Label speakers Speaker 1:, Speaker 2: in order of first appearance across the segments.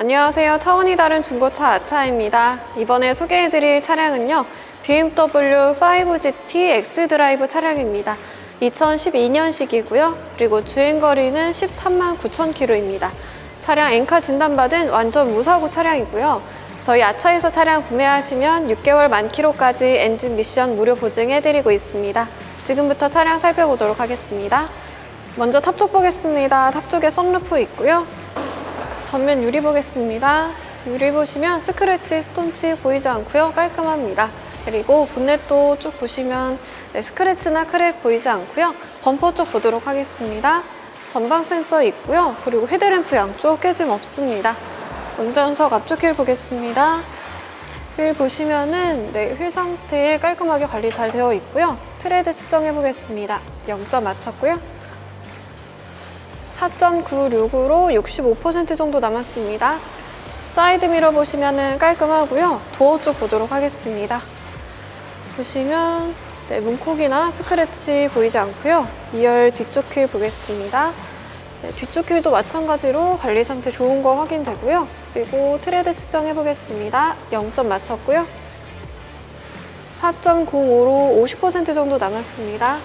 Speaker 1: 안녕하세요. 차원이 다른 중고차 아차입니다. 이번에 소개해드릴 차량은요, BMW 5GT X드라이브 차량입니다. 2012년식이고요. 그리고 주행거리는 13만 9천 km입니다. 차량 엔카 진단받은 완전 무사고 차량이고요. 저희 아차에서 차량 구매하시면 6개월 만 킬로까지 엔진 미션 무료 보증해드리고 있습니다. 지금부터 차량 살펴보도록 하겠습니다. 먼저 탑 쪽 보겠습니다. 탑 쪽에 썬루프 있고요. 전면 유리 보겠습니다. 유리 보시면 스크래치, 스톤치 보이지 않고요. 깔끔합니다. 그리고 본넷도 쭉 보시면 스크래치나 크랙 보이지 않고요. 범퍼 쪽 보도록 하겠습니다. 전방 센서 있고요. 그리고 헤드램프 양쪽 깨짐 없습니다. 운전석 앞쪽 휠 보겠습니다. 휠 보시면은 휠 상태 깔끔하게 관리 잘 되어 있고요. 트레드 측정해 보겠습니다. 0점 맞췄고요. 4.96으로 65% 정도 남았습니다. 사이드 미러 보시면은 깔끔하고요. 도어 쪽 보도록 하겠습니다. 보시면 문콕이나 스크래치 보이지 않고요. 2열 뒤쪽 휠 보겠습니다. 뒤쪽 휠도 마찬가지로 관리 상태 좋은 거 확인되고요. 그리고 트레드 측정해 보겠습니다. 0점 맞췄고요. 4.05로 50% 정도 남았습니다.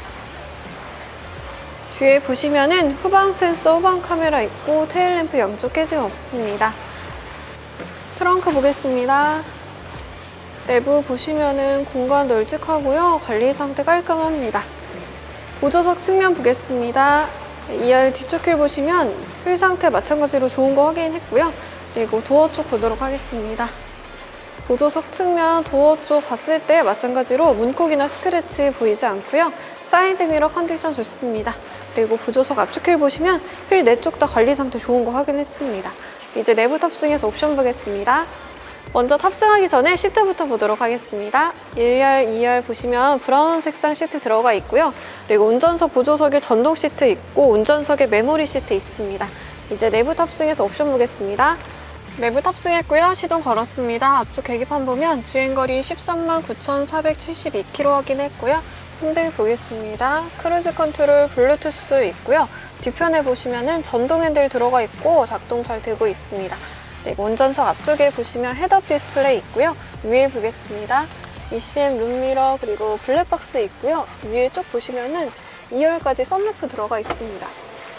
Speaker 1: 뒤에 보시면은 후방 센서, 후방 카메라 있고 테일램프 양쪽 깨짐 없습니다. 트렁크 보겠습니다. 내부 보시면은 공간 널찍하고요. 관리 상태 깔끔합니다. 보조석 측면 보겠습니다. 2열 뒤쪽 휠 보시면 휠 상태 마찬가지로 좋은 거 확인했고요. 그리고 도어 쪽 보도록 하겠습니다. 보조석 측면 도어 쪽 봤을 때 마찬가지로 문콕이나 스크래치 보이지 않고요. 사이드 미러 컨디션 좋습니다. 그리고 보조석 앞쪽 휠 보시면 휠 네 쪽 다 관리 상태 좋은 거 확인했습니다. 이제 내부 탑승해서 옵션 보겠습니다. 먼저 탑승하기 전에 시트부터 보도록 하겠습니다. 1열, 2열 보시면 브라운 색상 시트 들어가 있고요. 그리고 운전석 보조석에 전동 시트 있고 운전석에 메모리 시트 있습니다. 이제 내부 탑승해서 옵션 보겠습니다. 내부 탑승했고요. 시동 걸었습니다. 앞쪽 계기판 보면 주행거리 13만 9,472km 확인했고요. 핸들 보겠습니다. 크루즈 컨트롤 블루투스 있고요. 뒤편에 보시면은 전동 핸들 들어가 있고 작동 잘 되고 있습니다. 그리고 운전석 앞쪽에 보시면 헤드업 디스플레이 있고요. 위에 보겠습니다. ECM 룸미러 그리고 블랙박스 있고요. 위에 쪽 보시면은 2열까지 썬루프 들어가 있습니다.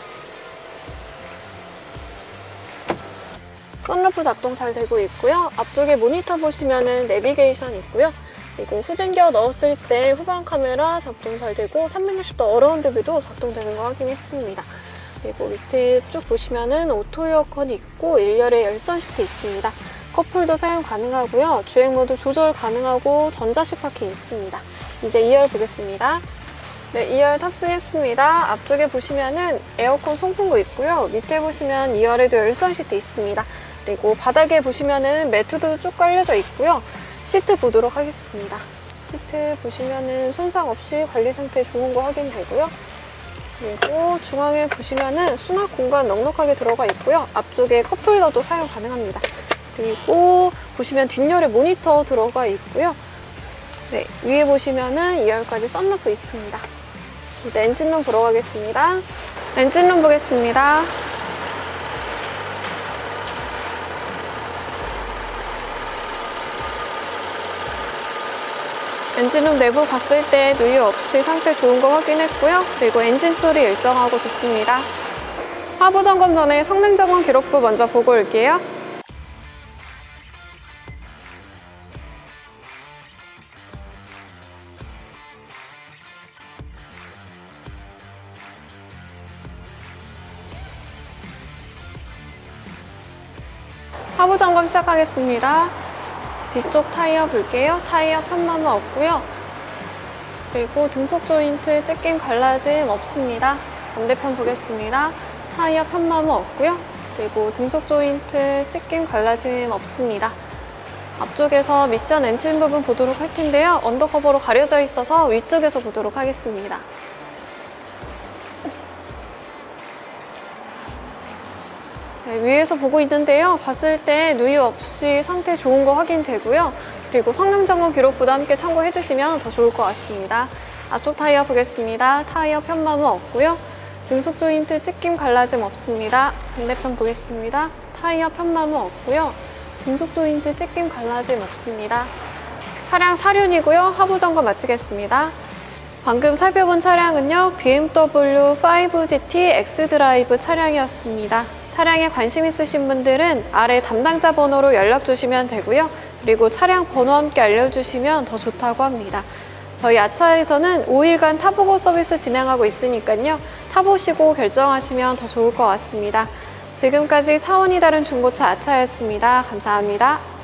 Speaker 1: 썬루프 작동 잘 되고 있고요. 앞쪽에 모니터 보시면은 내비게이션 있고요. 그리고 후진기어 넣었을 때 후방 카메라 작동 잘 되고 360도 어라운드 뷰도 작동되는 거 확인했습니다. 그리고 밑에 쭉 보시면은 오토 에어컨이 있고 1열에 열선 시트 있습니다. 컵홀더 사용 가능하고요. 주행 모드 조절 가능하고 전자식 파킹 있습니다. 이제 2열 보겠습니다. 네, 2열 탑승했습니다. 앞쪽에 보시면은 에어컨 송풍구 있고요. 밑에 보시면 2열에도 열선 시트 있습니다. 그리고 바닥에 보시면은 매트도 쭉 깔려져 있고요. 시트 보도록 하겠습니다. 시트 보시면은 손상 없이 관리 상태 좋은 거 확인되고요. 그리고 중앙에 보시면은 수납 공간 넉넉하게 들어가 있고요. 앞쪽에 컵홀더도 사용 가능합니다. 그리고 보시면 뒷열에 모니터 들어가 있고요. 네, 위에 보시면은 2열까지 썬루프 있습니다. 이제 엔진룸 보러 가겠습니다. 엔진룸 보겠습니다. 엔진룸 내부 봤을 때 누유 없이 상태 좋은 거 확인했고요. 그리고 엔진 소리 일정하고 좋습니다. 하부 점검 전에 성능 점검 기록부 먼저 보고 올게요. 하부 점검 시작하겠습니다. 뒤쪽 타이어 볼게요. 타이어 편마모 없고요. 그리고 등속 조인트 찢김 갈라짐 없습니다. 반대편 보겠습니다. 타이어 편마모 없고요. 그리고 등속 조인트 찢김 갈라짐 없습니다. 앞쪽에서 미션 엔진 부분 보도록 할 텐데요. 언더커버로 가려져 있어서 위쪽에서 보도록 하겠습니다. 네, 위에서 보고 있는데요. 봤을 때 누유 없이 상태 좋은 거 확인되고요. 그리고 성능 점검 기록부도 함께 참고해 주시면 더 좋을 것 같습니다. 앞쪽 타이어 보겠습니다. 타이어 편마모 없고요. 등속 조인트 찢김 갈라짐 없습니다. 반대편 보겠습니다. 타이어 편마모 없고요. 등속도 힌트 찢김 갈라짐 없습니다. 차량 사륜이고요. 하부 점검 마치겠습니다. 방금 살펴본 차량은요, BMW 5GT X드라이브 차량이었습니다. 차량에 관심 있으신 분들은 아래 담당자 번호로 연락 주시면 되고요. 그리고 차량 번호 함께 알려주시면 더 좋다고 합니다. 저희 아차에서는 5일간 타보고 서비스 진행하고 있으니까요. 타보시고 결정하시면 더 좋을 것 같습니다. 지금까지 차원이 다른 중고차 아차였습니다. 감사합니다.